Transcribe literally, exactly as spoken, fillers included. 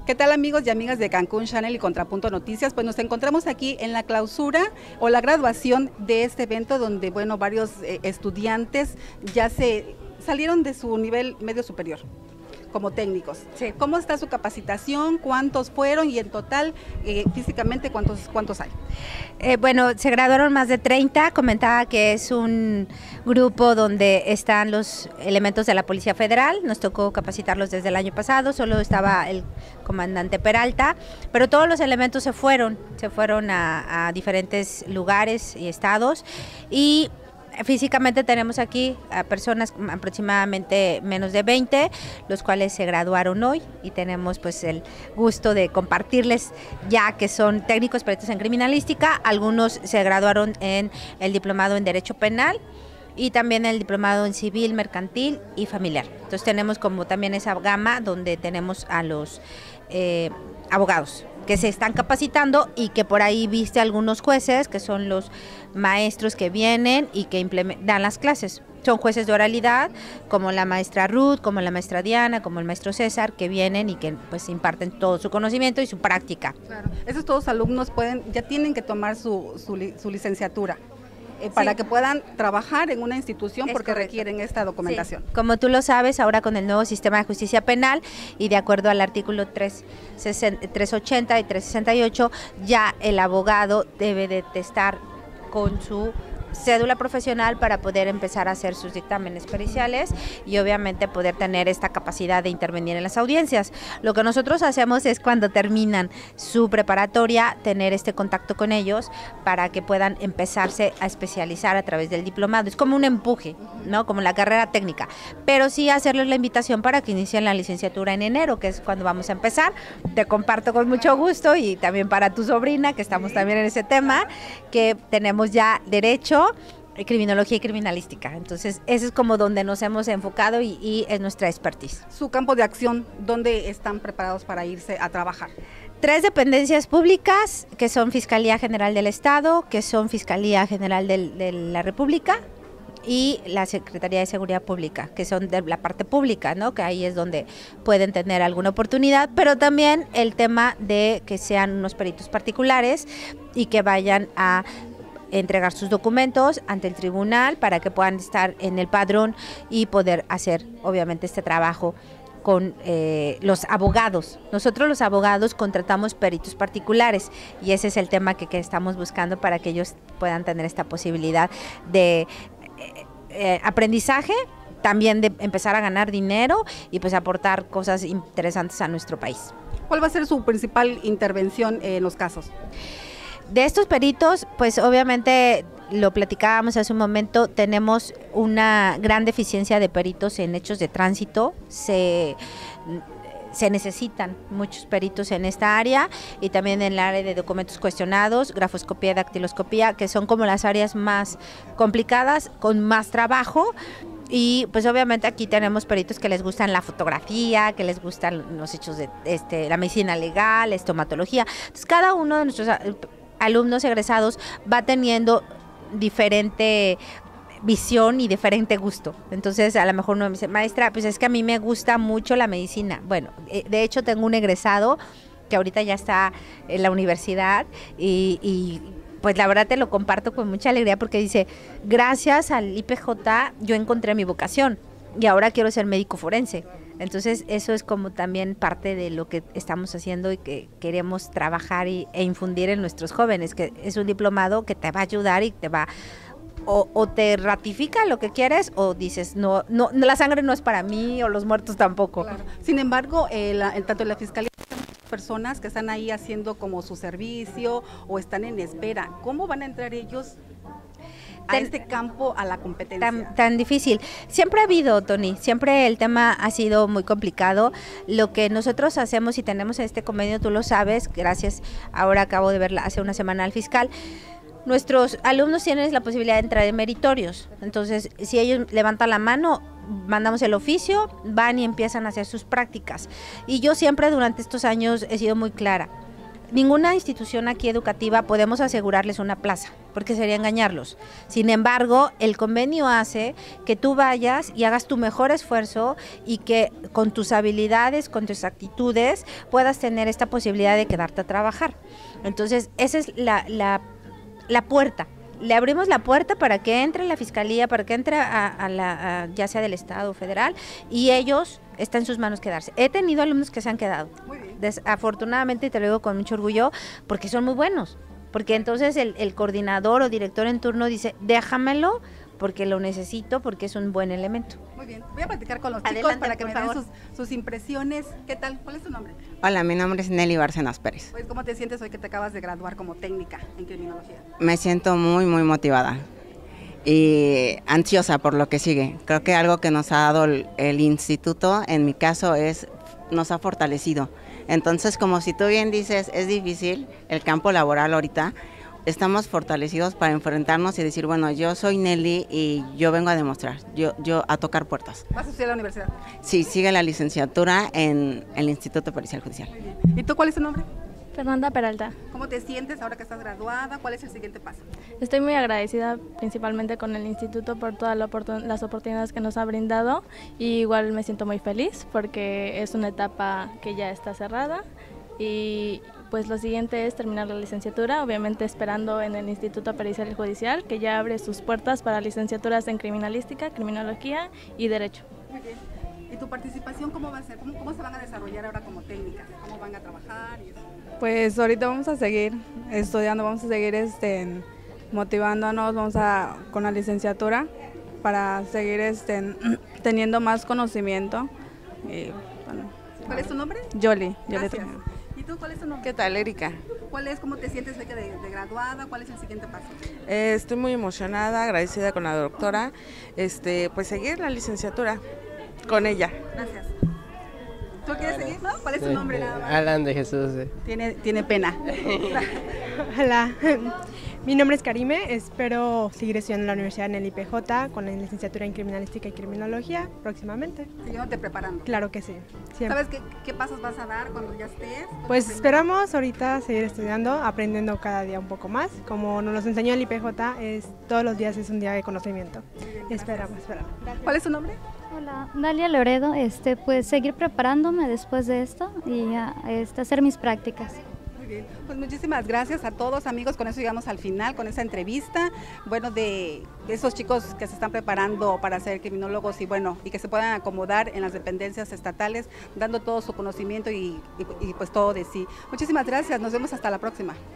¿Qué tal, amigos y amigas de Cancún Channel y Contrapunto Noticias? Pues nos encontramos aquí en la clausura o la graduación de este evento donde, bueno, varios eh, estudiantes ya se salieron de su nivel medio superior como técnicos. Sí. ¿Cómo está su capacitación? ¿Cuántos fueron? Y en total, eh, físicamente, ¿cuántos, cuántos hay? Eh, bueno, se graduaron más de treinta, comentaba que es un grupo donde están los elementos de la Policía Federal, nos tocó capacitarlos desde el año pasado, solo estaba el comandante Peralta, pero todos los elementos se fueron, se fueron a, a diferentes lugares y estados, y físicamente tenemos aquí a personas aproximadamente menos de veinte, los cuales se graduaron hoy y tenemos pues el gusto de compartirles ya que son técnicos peritos en criminalística. Algunos se graduaron en el diplomado en Derecho Penal y también el diplomado en Civil, Mercantil y Familiar. Entonces tenemos como también esa gama donde tenemos a los eh, abogados que se están capacitando y que por ahí viste algunos jueces que son los maestros que vienen y que dan las clases. Son jueces de oralidad, como la maestra Ruth, como la maestra Diana, como el maestro César, que vienen y que pues imparten todo su conocimiento y su práctica. Claro. Esos todos alumnos pueden, ya tienen que tomar su, su, su licenciatura. Eh, para sí. que puedan trabajar en una institución es porque correcto. Requieren esta documentación. Sí. Como tú lo sabes, ahora con el nuevo sistema de justicia penal y de acuerdo al artículo trescientos ochenta y trescientos sesenta y ocho, ya el abogado debe de estar con su cédula profesional para poder empezar a hacer sus dictámenes periciales y obviamente poder tener esta capacidad de intervenir en las audiencias. Lo que nosotros hacemos es cuando terminan su preparatoria tener este contacto con ellos para que puedan empezarse a especializar a través del diplomado. Es como un empuje, ¿no? Como la carrera técnica, pero sí hacerles la invitación para que inicien la licenciatura en enero, que es cuando vamos a empezar. Te comparto con mucho gusto y también para tu sobrina, que estamos también en ese tema, que tenemos ya derecho, criminología y criminalística. Entonces, eso es como donde nos hemos enfocado y, y es nuestra expertise. Su campo de acción, ¿dónde están preparados para irse a trabajar? Tres dependencias públicas, que son Fiscalía General del Estado, que son Fiscalía General del, de la República y la Secretaría de Seguridad Pública, que son de la parte pública, ¿no? Que ahí es donde pueden tener alguna oportunidad, pero también el tema de que sean unos peritos particulares y que vayan a entregar sus documentos ante el tribunal para que puedan estar en el padrón y poder hacer obviamente este trabajo con eh, los abogados. Nosotros los abogados contratamos peritos particulares y ese es el tema que, que estamos buscando para que ellos puedan tener esta posibilidad de eh, eh, aprendizaje, también de empezar a ganar dinero y pues aportar cosas interesantes a nuestro país. ¿Cuál va a ser su principal intervención en los casos? De estos peritos, pues obviamente lo platicábamos hace un momento, tenemos una gran deficiencia de peritos en hechos de tránsito, se, se necesitan muchos peritos en esta área y también en el área de documentos cuestionados, grafoscopía y dactiloscopía, que son como las áreas más complicadas, con más trabajo. Y pues obviamente aquí tenemos peritos que les gustan la fotografía, que les gustan los hechos de este, la medicina legal, la estomatología. Entonces cada uno de nuestros alumnos egresados va teniendo diferente visión y diferente gusto. Entonces a lo mejor uno me dice, maestra, pues es que a mí me gusta mucho la medicina. Bueno, de hecho tengo un egresado que ahorita ya está en la universidad y, y pues la verdad te lo comparto con mucha alegría porque dice, gracias al I P J yo encontré mi vocación y ahora quiero ser médico forense. Entonces eso es como también parte de lo que estamos haciendo y que queremos trabajar y, e infundir en nuestros jóvenes, que es un diplomado que te va a ayudar y te va o, o te ratifica lo que quieres o dices no, no, la sangre no es para mí o los muertos tampoco. Claro. Sin embargo, el, el, tanto en la fiscalía personas que están ahí haciendo como su servicio o están en espera, ¿cómo van a entrar ellos a este campo, a la competencia? Tan, tan difícil. Siempre ha habido, Tony, siempre el tema ha sido muy complicado. Lo que nosotros hacemos y tenemos en este convenio, tú lo sabes, gracias, ahora acabo de verla hace una semana al fiscal, nuestros alumnos tienen la posibilidad de entrar en meritorios. Entonces, si ellos levantan la mano, mandamos el oficio, van y empiezan a hacer sus prácticas. Y yo siempre durante estos años he sido muy clara. Ninguna institución aquí educativa podemos asegurarles una plaza. porque sería engañarlos. Sin embargo, el convenio hace que tú vayas y hagas tu mejor esfuerzo y que con tus habilidades, con tus actitudes, puedas tener esta posibilidad de quedarte a trabajar. Entonces, esa es la, la, la puerta. Le abrimos la puerta para que entre la fiscalía, para que entre a, a la, a, ya sea del Estado o federal, y ellos, está en sus manos quedarse. He tenido alumnos que se han quedado. Desafortunadamente, y te lo digo con mucho orgullo, porque son muy buenos. Porque entonces el, el coordinador o director en turno dice, déjamelo porque lo necesito, porque es un buen elemento. Muy bien, voy a platicar con los chicos Adelante, para que por me den favor. sus, sus impresiones. ¿Qué tal? ¿Cuál es tu nombre? Hola, mi nombre es Nelly Bárcenas Pérez. Pues, ¿cómo te sientes hoy que te acabas de graduar como técnica en criminología? Me siento muy, muy motivada y ansiosa por lo que sigue. Creo que algo que nos ha dado el, el instituto, en mi caso, es nos ha fortalecido. Entonces, como si tú bien dices, es difícil el campo laboral ahorita, estamos fortalecidos para enfrentarnos y decir, bueno, yo soy Nelly y yo vengo a demostrar, yo, yo a tocar puertas. ¿Vas a estudiar a la universidad? Sí, sigue la licenciatura en el Instituto Pericial Judicial. Muy bien. ¿Y tú cuál es tu nombre? Fernanda Peralta. ¿Cómo te sientes ahora que estás graduada? ¿Cuál es el siguiente paso? Estoy muy agradecida principalmente con el instituto por todas la oportun- las oportunidades que nos ha brindado, y igual me siento muy feliz porque es una etapa que ya está cerrada, y pues lo siguiente es terminar la licenciatura, obviamente esperando en el Instituto Pericial Judicial, que ya abre sus puertas para licenciaturas en criminalística, criminología y derecho. Muy bien. ¿Y tu participación cómo va a ser? ¿Cómo, cómo se van a desarrollar ahora como técnicas? ¿Cómo van a trabajar? Y eso? Pues ahorita vamos a seguir estudiando, vamos a seguir este, motivándonos, vamos a con la licenciatura para seguir este, teniendo más conocimiento. Y, bueno, ¿Cuál es tu nombre? Yoli, Yoli Gracias. Trujillo. ¿Y tú cuál es tu nombre? ¿Qué tal, Erika? ¿Cuál es, cómo te sientes hoy que de, de graduada? ¿Cuál es el siguiente paso? Eh, estoy muy emocionada, agradecida con la doctora, este, pues seguir la licenciatura con ella. Gracias. ¿Tú quieres seguir, no? ¿Cuál es tu nombre nada más? Alan de Jesús. Sí. Tiene, tiene pena. Hola, mi nombre es Karime, espero seguir estudiando en la Universidad Nelly P J con la licenciatura en Criminalística y Criminología próximamente. Siguiéndote preparando. Claro que sí, siempre. ¿Sabes qué, qué pasos vas a dar cuando ya estés? Pues esperamos ahorita seguir estudiando, aprendiendo cada día un poco más. Como nos los enseñó el I P J, es, todos los días es un día de conocimiento. Esperamos, esperamos. ¿Cuál es tu nombre? Hola, Dalia Loredo, este, pues seguir preparándome después de esto y ya, este, hacer mis prácticas. Muy bien, pues muchísimas gracias a todos, amigos. Con eso llegamos al final, con esa entrevista, bueno, de esos chicos que se están preparando para ser criminólogos y bueno, y que se puedan acomodar en las dependencias estatales, dando todo su conocimiento y, y, y pues todo de sí. Muchísimas gracias, nos vemos hasta la próxima.